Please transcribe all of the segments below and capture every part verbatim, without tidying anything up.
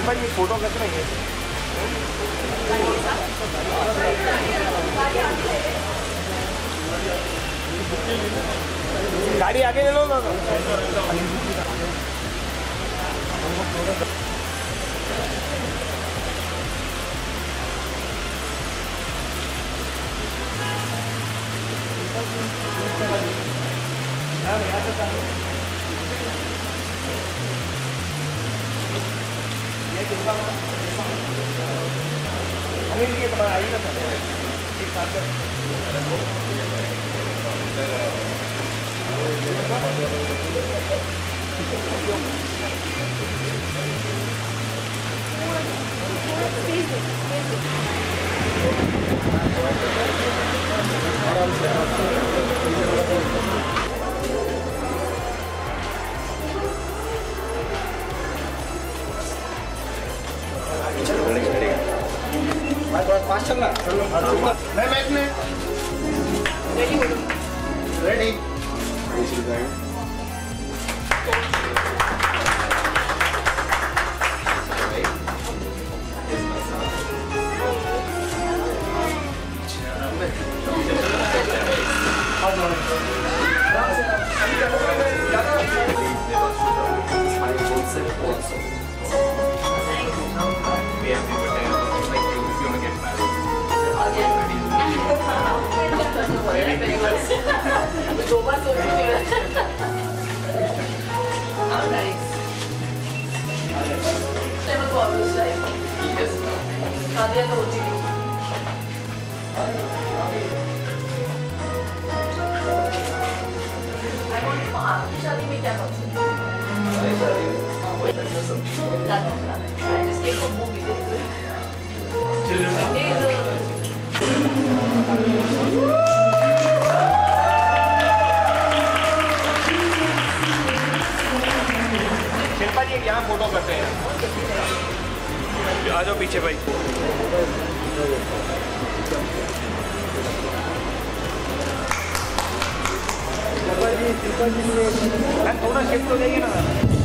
भाई ये फोटो कैसे नहीं है? गाड़ी आगे ले लो ना। ये तुम्हारा आई ना एक साथ पास चलना मैं मैच में रेडी रेडी दो बार सोच रही हूँ। How nice. Never go out this time. Yes. शादियाँ तो होती नहीं। I want to आपकी शादी में क्या बात है? I just came from movie. Shilpa जी यहाँ फोटो करते हैं। आ जाओ पीछे भाई। शिल्पा जी शिल्पा जी मैं थोड़ा शिफ्ट हो जाएगी ना।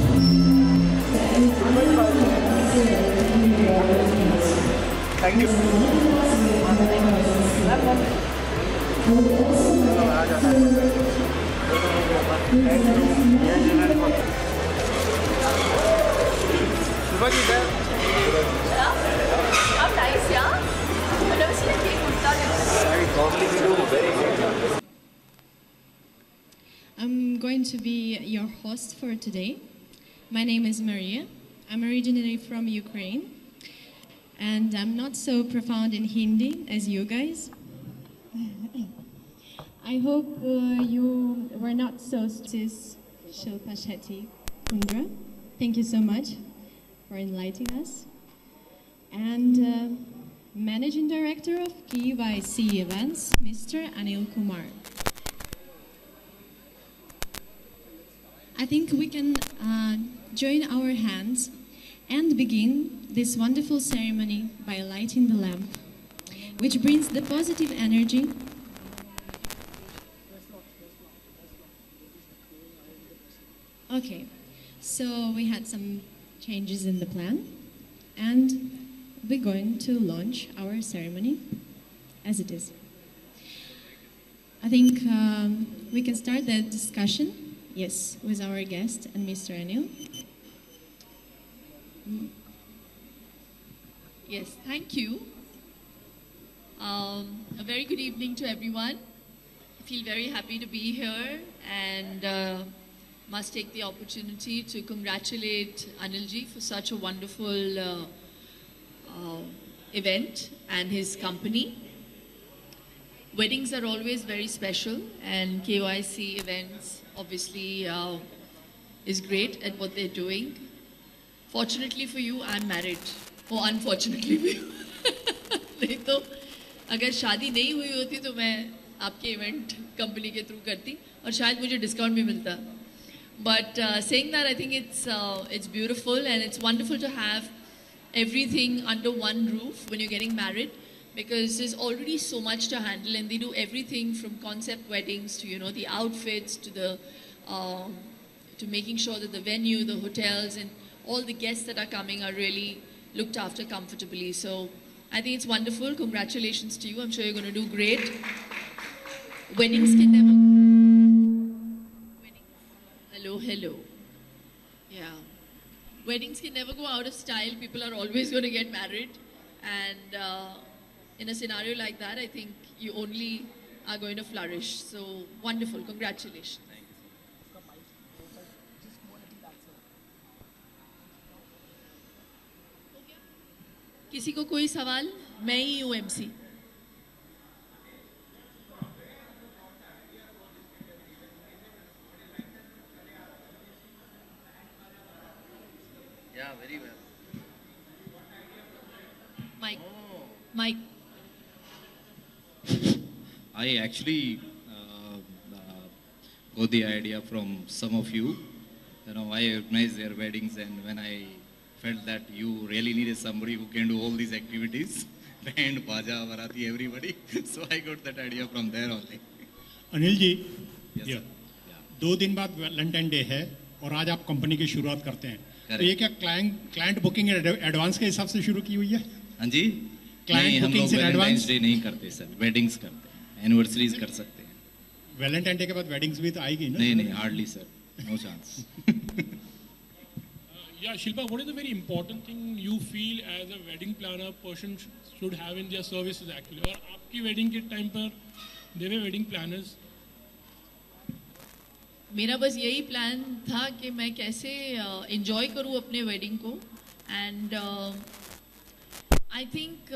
Thank you. How nice, yeah? I've never seen a cake with that. I'm going to be your host for today. My name is Maria. I'm originally from Ukraine. And I'm not so profound in Hindi as you guys. I hope uh, you were not so sis Shilpa Shetty Kundra. Thank you so much for enlightening us. And uh, Managing Director of K Y C Events, Mister Anil Kumar. I think we can uh, join our hands and begin this wonderful ceremony by lighting the lamp, which brings the positive energy Okay, so we had some changes in the plan, and we're going to launch our ceremony as it is. I think um, we can start the discussion, yes, with our guest and Mister Anil. Yes, thank you. Um, a very good evening to everyone. I feel very happy to be here and uh, must take the opportunity to congratulate Anilji for such a wonderful uh, uh, event and his company. Weddings are always very special, and K Y C events obviously uh, is great at what they're doing. Fortunately for you, I'm married. Or unfortunately for you. नहीं तो अगर शादी नहीं हुई होती तो मैं आपके इवेंट कंपनी के थ्रू करती और शायद मुझे डिस्काउंट भी मिलता. But uh, saying that, I think it's uh, it's beautiful and it's wonderful to have everything under one roof when you're getting married, because there's already so much to handle, and they do everything from concept weddings to, you know, the outfits to the um, to making sure that the venue, the hotels, and all the guests that are coming are really looked after comfortably. So I think it's wonderful. Congratulations to you. I'm sure you're going to do great. Weddings can never... Hello, hello. Yeah. Weddings can never go out of style. People are always going to get married. And uh, in a scenario like that, I think you only are going to flourish. So wonderful. Congratulations. किसी को कोई सवाल? मैं ही हूँ MC. Yeah, very well. Mike. Mike. I actually uh, uh, got the idea from some of you. You know, I organize their weddings, and when I felt that you really needed somebody who can do all these activities, band, baja, barati, everybody. So I got that idea from there only. Anil ji, Yes, ये sir. Yeah. दो दिन बाद Valentine day है और आज आप company की शुरुआत करते हैं. तो ये क्या क्लाइंट क्लाइंट बुकिंग एडवांस के हिसाब से शुरू की हुई है? हाँ जी. Client नहीं, हम booking लोग से वैलेंटाइंस advance? डे नहीं करते सर, वेडिंग्स करते हैं, एनिवर्सरीज कर सकते हैं. वैलेंटाइन डे के बाद वेडिंग्स भी तो आएगी ना? नहीं नहीं, hardly sir, no chance. Yeah, Shilpa, what is the very important thing you feel as a wedding planner person sh- should have in their services actually? और आपकी wedding के time पर they were wedding planners. मेरा बस यही plan था कि मैं कैसे एंजॉय uh, करूँ अपने वेडिंग को. And I think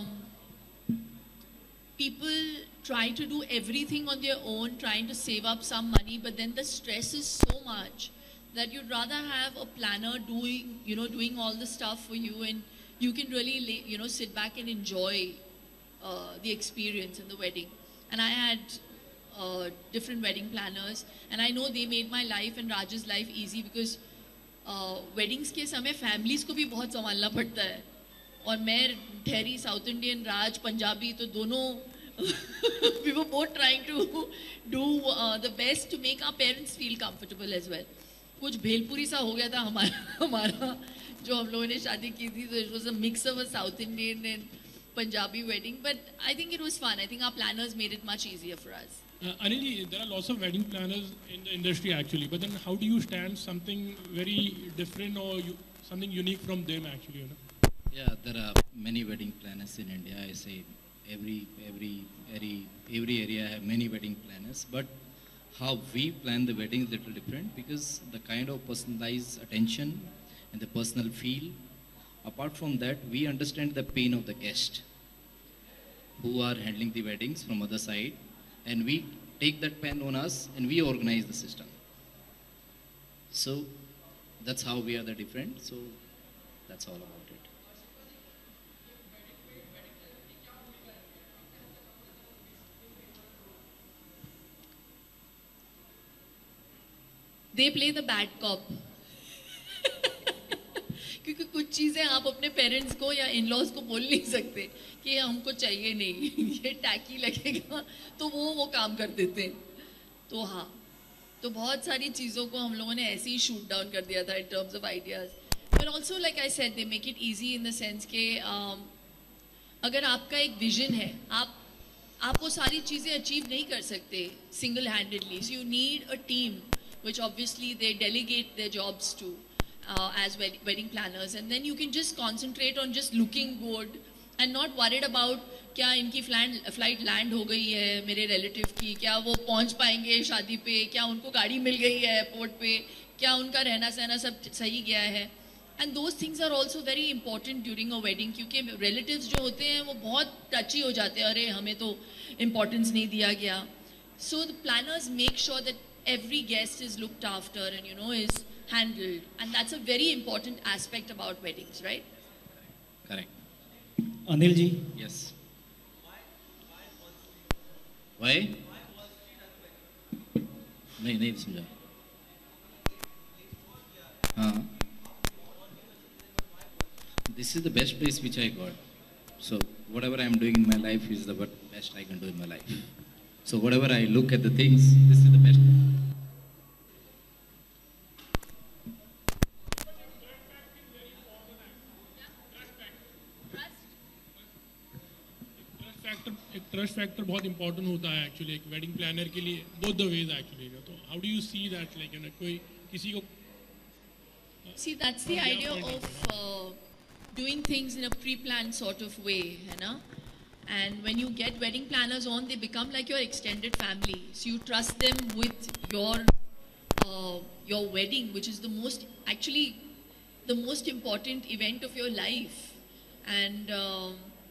people try to do everything on their own, trying to save up some money, but then the stress is so much that you'd rather have a planner doing, you know, doing all the stuff for you, and you can really, you know, sit back and enjoy uh, the experience in the wedding. And I had uh, different wedding planners, and I know they made my life and Raj's life easy because uh, weddings के समय families को भी बहुत संभालना पड़ता है. और मैं ठहरी साउथ इंडियन, राज पंजाबी, तो दोनों we were both trying to do uh, the best to make our parents feel comfortable as well. कुछ भेलपुरी सा हो गया था हमारा हमारा जो हम लोगों ने शादी की थी. So it was a mix of a South Indian and Punjabi wedding, but I think it was fun. I think our planners made it much easier for us. Uh, Anil, there are lots of wedding planners in the industry actually, but then how do you stand something very different or you, something unique from them actually? You know? Yeah, there are many wedding planners in India. I say every every every every area have many wedding planners, but how we plan the wedding is a little different because the kind of personalized attention and the personal feel. Apart from that, we understand the pain of the guest who are handling the weddings from other side, and we take that pain on us and we organize the system. So that's how we are the different. So that's all about it. They play the bad cop. क्योंकि कुछ चीज़ें आप अपने parents को या in laws को बोल नहीं सकते कि हमको चाहिए नहीं, ये टैकी लगेगा, तो वो वो काम कर देते हैं. तो हाँ, तो बहुत सारी चीज़ों को हम लोगों ने ऐसे ही शूट डाउन कर दिया था in terms of ideas. But also like I said, they make it easy in the sense के अगर आपका एक विजन है, आप आप वो सारी चीज़ें अचीव नहीं कर सकते single handedly. So you need a team which obviously they delegate their jobs to uh, as wed wedding planners, and then you can just concentrate on just looking good and not worried about क्या इनकी flight land हो गई है मेरे relative की, क्या वो पहुंच पाएंगे शादी पे, क्या उनको गाड़ी मिल गई है एयरपोर्ट पे, क्या उनका रहना सहना सब सही गया है. And those things are also very important during a wedding, क्योंकि रिलेटिव्स जो होते हैं वो बहुत टची हो जाते हैं, अरे हमें तो इम्पोर्टेंस नहीं दिया गया. So the planners make sure that every guest is looked after and, you know, is handled, and that's a very important aspect about weddings, right? Correct. Anil ji. Yes. Why? नहीं नहीं समझा. हाँ. This is the best place which I got. So whatever I am doing in my life is the best I can do in my life. So whatever I look at the things, this is the best. Factor एक trust factor बहुत important होता है actually एक wedding planner के लिए both the ways actually तो how do you see that like you know कोई किसी को See, that's the idea of uh, doing things in a pre-planned sort of way, है ना? And when you get wedding planners on, they become like your extended family. So you trust them with your uh, your wedding, which is the most actually the most important event of your life. And uh,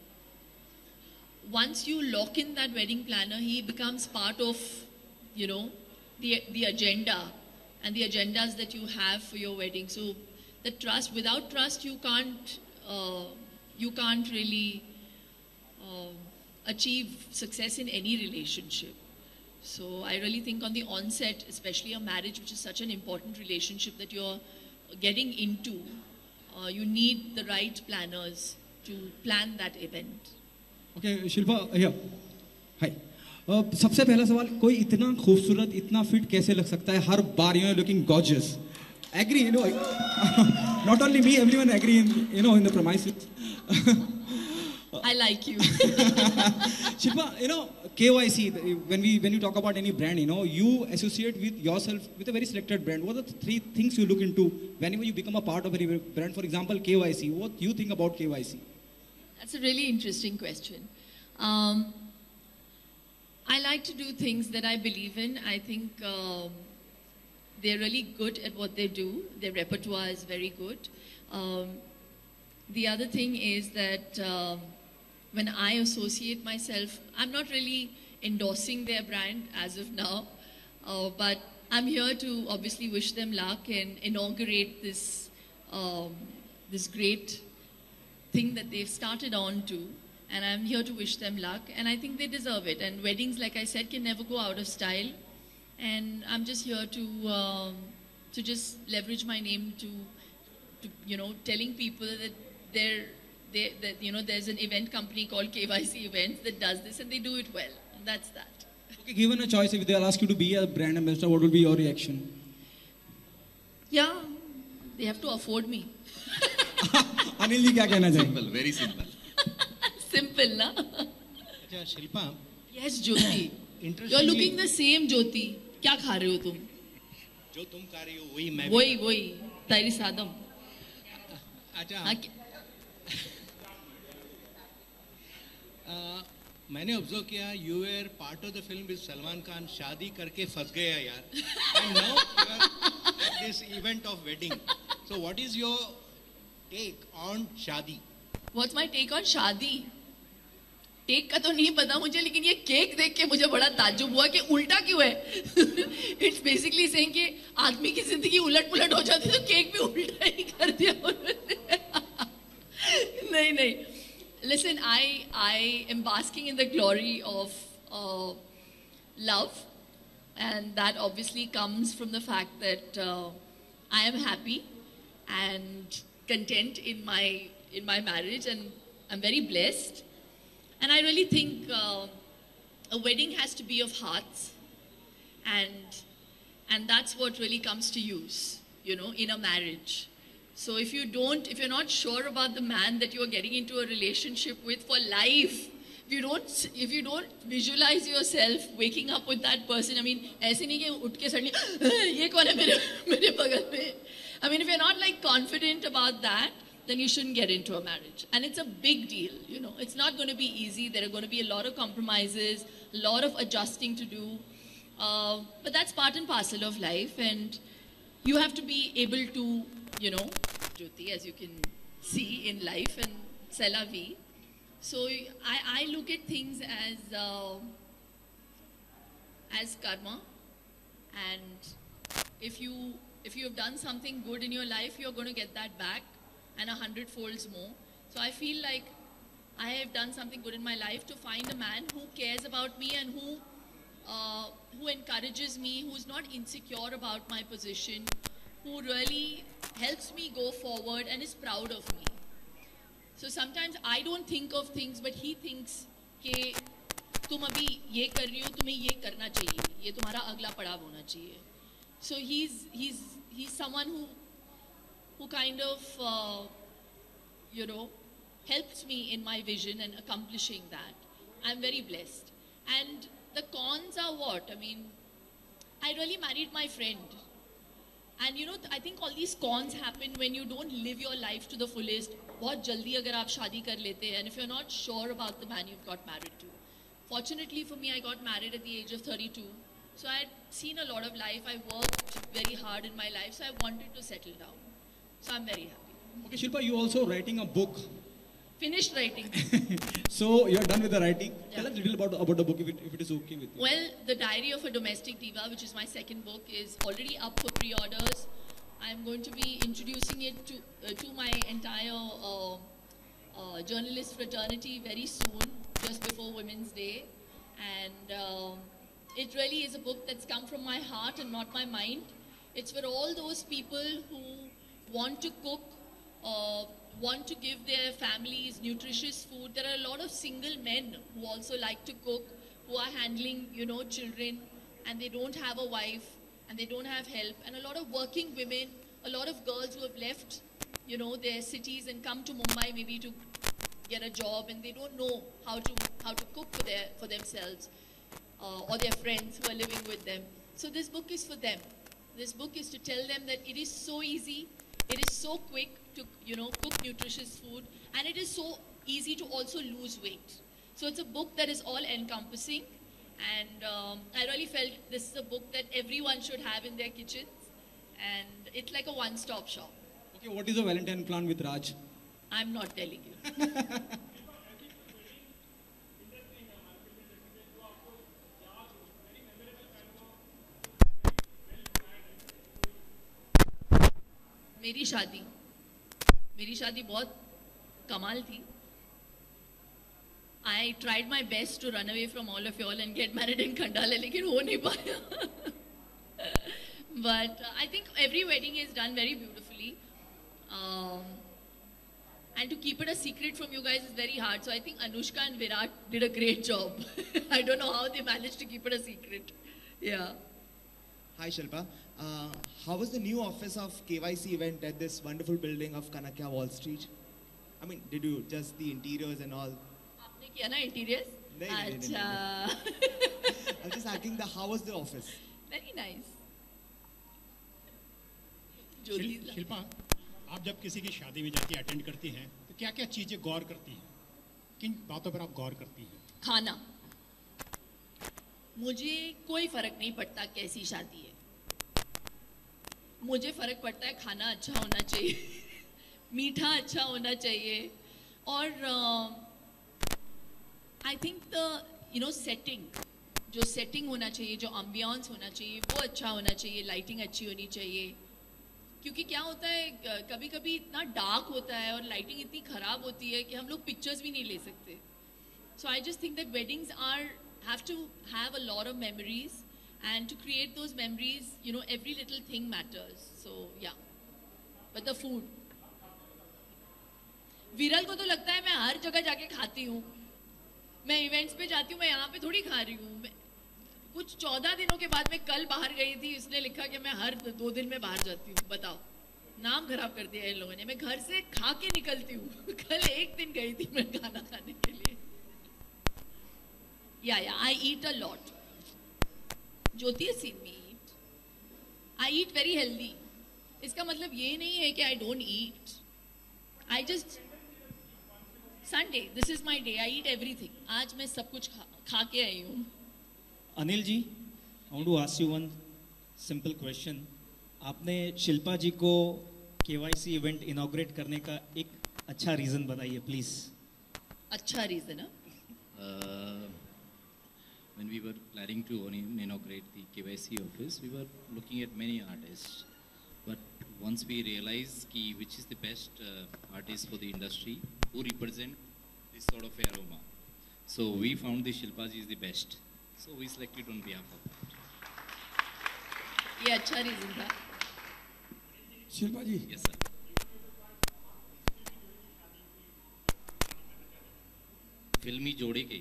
once you lock in that wedding planner, he becomes part of, you know, the the agenda. And the agendas that you have for your wedding. So the trust, without trust, you can't, uh, you can't really uh, achieve success in any relationship. So I really think on the onset, especially a marriage, which is such an important relationship that you're getting into, uh, you need the right planners to plan that event. Okay, Shilpa, here. Hi. Uh, सबसे पहला सवाल कोई इतना खूबसूरत इतना fit कैसे लग सकता है हर बार you know looking gorgeous agree you know not only me everyone agree in you know in the premises I like you. Shilpa, you know K Y C when we when you talk about any brand you know you associate with yourself with a very selected brand what are the three things you look into whenever you become a part of a brand for example K Y C what you think about K Y C? That's a really interesting question. Um, I like to do things that I believe in. I think um, they're really good at what they do. Their repertoire is very good. Um, the other thing is that um, when I associate myself, I'm not really endorsing their brand as of now, uh, but I'm here to obviously wish them luck and inaugurate this um, this great thing that they've started on to. And I'm here to wish them luck, and I think they deserve it. And weddings, like I said, can never go out of style. And I'm just here to um, to just leverage my name to, to you know, telling people that there, they, that you know, there's an event company called K Y C Events that does this, and they do it well. And that's that. Okay, given a choice, if they'll ask you to be a brand ambassador, what will be your reaction? Yeah, they have to afford me. Anil ji क्या कहना चाहेंगे? Simple, very simple. Simple, na? अच्छा Shilpa Yes, Jyoti. You're looking the same, Jyoti. क्या खा रहे हो तुम? जो तुम खा रही हो वही मैं वही वही तारी सादम. अच्छा हाँ, क्या- आ, मैंने ऑब्जर्व किया you are part of the film with Salman Khan शादी करके फंस गया यार and now you are at this event of wedding so what is your take on shaadi What's my take on shaadi? Take का तो नहीं पता मुझे, लेकिन ये केक देख के मुझे बड़ा ताज्जुब हुआ कि उल्टा क्यों है. इट्स बेसिकली सेइंग कि आदमी की जिंदगी उलट पुलट हो जाती तो केक भी उल्टा ही कर दिया उन्होंने. नहीं नहीं. Listen, I I am basking in the glory of uh, love, and that obviously comes from the fact that uh, I am happy and content in my in my marriage, and I'm very blessed. And I really think uh, a wedding has to be of hearts, and and that's what really comes to use, you know, in a marriage. So if you don't, if you're not sure about the man that you're getting into a relationship with for life, if you don't, if you don't visualize yourself waking up with that person, I mean, ऐसे नहीं कि उठ के suddenly ये कौन है मेरे मेरे बगल में. I mean, if you're not like confident about that, then you shouldn't get into a marriage. And it's a big deal, you know. It's not going to be easy. There are going to be a lot of compromises, a lot of adjusting to do. Uh, but that's part and parcel of life, and you have to be able to, you know, Jyoti, as you can see in life, and c'est la vie. So I, I look at things as uh, as karma, and if you if you have done something good in your life, you're going to get that back, and a hundred folds more. So I feel like I have done something good in my life to find a man who cares about me and who uh, who encourages me, who's not insecure about my position, who really helps me go forward and is proud of me. So sometimes I don't think of things, but he thinks कि तुम अभी ये कर रही हो, तुम्हें ये करना चाहिए, ये तुम्हारा अगला पड़ाव होना चाहिए. So he's he's he's someone who who kind of uh, you know helps me in my vision and accomplishing that. I'm very blessed. And the cons are what? I mean, I really married my friend. And you know, I think all these cons happen when you don't live your life to the fullest. बहुत जल्दी अगर आप शादी कर लेते हैं, and if you're not sure about the man you've got married to. Fortunately for me, I got married at the age of thirty-two. So I had seen a lot of life. I worked very hard in my life, so I wanted to settle down. So I'm very happy. Okay, Shilpa, you also writing a book. Finished writing. So you're done with the writing. Yeah. Tell us a little about about the book, if it, if it is okay with you. Well, The Diary of a Domestic Diva, which is my second book, is already up for pre-orders. I'm going to be introducing it to, uh, to my entire uh, uh, journalist fraternity very soon, just before Women's Day. And um it really is a book that's come from my heart and not my mind. It's for all those people who want to cook, uh, want to give their families nutritious food. There are a lot of single men who also like to cook, who are handling, you know, children, and they don't have a wife, and they don't have help. And a lot of working women, a lot of girls who have left, you know, their cities and come to Mumbai maybe to get a job, and they don't know how to how to cook for their for themselves, uh, or their friends who are living with them. So this book is for them. This book is to tell them that it is so easy, it is so quick to, you know, cook nutritious food, and it is so easy to also lose weight. So it's a book that is all encompassing, and um, I really felt this is a book that everyone should have in their kitchens, and it's like a one-stop shop. Okay, what is the Valentine plan with Raj? I'm not telling you. मेरी शादी मेरी शादी बहुत कमाल थी. I tried my best to run away from all of y'all and get married in Khandala, लेकिन हो नहीं पाया. But uh, I think every wedding is done very beautifully. Um, and to keep it a secret from you guys is very hard. So I think Anushka and Virat did a great job. I don't know how they managed to keep it a secret. Yeah. Hi Shilpa. Uh, how was the new office of K Y C event at this wonderful building of Kanakya Wall Street? I mean, did you just the interiors and all? आपने किया ना interiors? नहीं, नहीं, नहीं, नहीं, अच्छा. I'm just asking the how was the office? Very nice. शिल, ज्योति शिल्पा, आप जब किसी की शादी में जाके अटेंड करती हैं तो क्या क्या चीज़ें गौर करती हैं? किन बातों पर आप गौर करती हैं? खाना. मुझे कोई फर्क नहीं पड़ता कैसी शादी है. मुझे फर्क पड़ता है खाना अच्छा होना चाहिए, मीठा अच्छा होना चाहिए, और I think the you know setting, जो सेटिंग होना चाहिए, जो एम्बियंस होना चाहिए, वो अच्छा होना चाहिए, लाइटिंग अच्छी होनी चाहिए. क्योंकि क्या होता है, कभी कभी इतना डार्क होता है और लाइटिंग इतनी ख़राब होती है कि हम लोग पिक्चर्स भी नहीं ले सकते. So I just think that weddings are have to have a lot of memories, and to create those memories, you know, every little thing matters. So yeah, but the food. विरल को तो लगता है मैं हर जगह जाके खाती हूँ, मैं इवेंट्स पे जाती हूँ, मैं यहाँ पे थोड़ी खा रही हूँ. कुछ चौदह दिनों के बाद मैं कल बाहर गई थी, इसने लिखा कि मैं हर दो दिन में बाहर जाती हूँ. बताओ, नाम खराब कर दिया इन लोगों ने. मैं घर से खा के निकलती हूँ. कल एक दिन गई थी मैं खाना खाने के लिए. Yeah, yeah, I eat a lot. Jyoti has seen me eat. I eat very healthy. इसका मतलब ये नहीं है कि I don't eat. I just Sunday, this is my day. I eat everything. आज मैं सब कुछ खा, खा के आई हूँ. Anil ji, I want to ask you one simple question. आपने शिल्पा जी को K Y C event inaugurate करने का एक अच्छा रीज़न बताइए प्लीज़. अच्छा रीज़न है? Uh, when we were planning to inaugurate the K Y C office, we were looking at many artists. But once we realized ki which is the best uh, artist for the industry, who represent this sort of aroma, so we found the Shilpa ji is the best. So we selected on behalf of that. ये अच्छा reason था. शिल्पा जी. Yes, sir. फिल्मी जोड़े के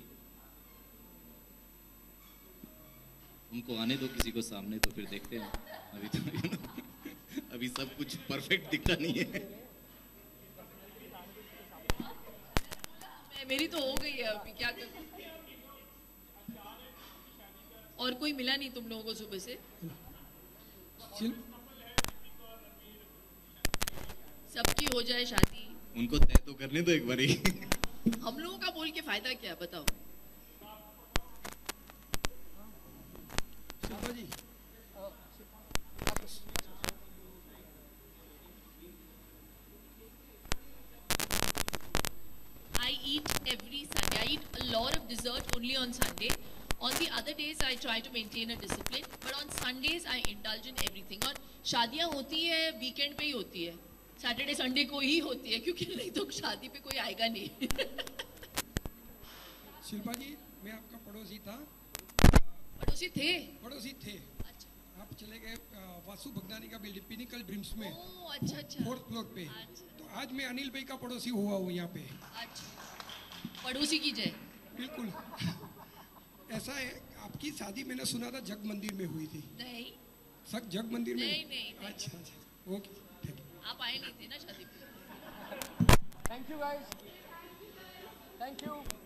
उनको आने दो किसी को सामने, तो फिर देखते हैं. अभी तो you know, अभी सब कुछ परफेक्ट दिखता नहीं है. मेरी तो हो गई है, अभी क्या करूं. और कोई मिला नहीं तुम लोगों को सुबह से? सबकी हो जाए शादी। उनको तय तो करने दो एक बारी। हम लोगों का बोल के फायदा क्या, बताओ? शिल्पा जी, I eat every Sunday. I eat a lot of dessert only on Sunday. On the other days, I try to maintain a discipline. But on Sundays, I indulge in everything. और शादियाँ होती है वीकेंड पे ही होती है, Saturday Sunday को ही होती है, क्योंकि नहीं तो शादी पे कोई आएगा नहीं। शिल्पा जी, मैं आपका पड़ोसी था। पड़ोसी थे? पड़ोसी थे। अच्छा। आप चले गए वासु भगदानी का बिल्डिंग पिनिकल ड्रीम्स में। ओह, अच्छा अच्छा। फोर्थ फ्लोर पे। अच्छा। तो आज मैं अनिल भाई का पड़ोसी हुआ हूँ यहाँ पे। अच्छा। पड़ोसी की जय। बिल्कुल। ऐसा है, आपकी शादी मैंने सुना था जग मंदिर में हुई थी। नहीं। सक जग मंदिर में? नहीं नहीं। अच्छा अच्छा, ओके। आप आए नहीं थे ना शादी पे। Thank you guys, thank you.